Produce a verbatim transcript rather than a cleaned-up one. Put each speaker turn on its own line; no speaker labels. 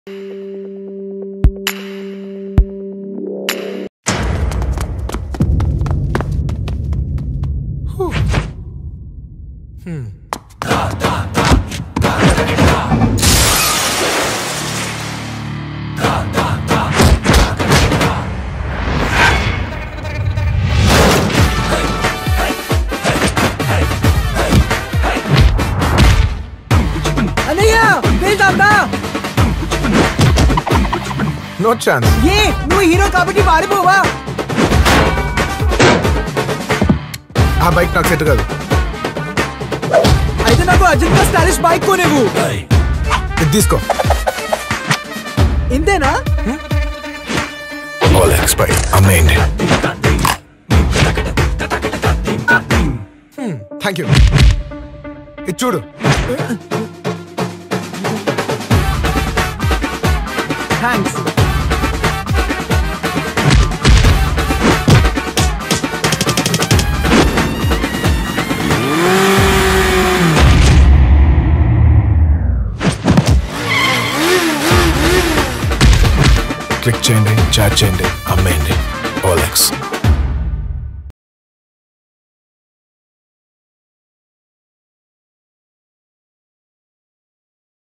Hmm.
No chance.
ये నువ్వు hero కాబట్టి వాడిపోవా
ఆ బైక్ నాకు సెట్ కాదు.
అయితే నాకు అర్జున్ కా స్టైలిష్ బైక్ కొనేవు.
ఇది తీసుకో.
ఇంతేనా?
OLX bike amazing. Thank you. ఇది చూడు.
థ్యాంక్స్.
క్లిక్ చేయండి, చాట్ చేయండి, అమ్మేయండి. ఓలెక్స్.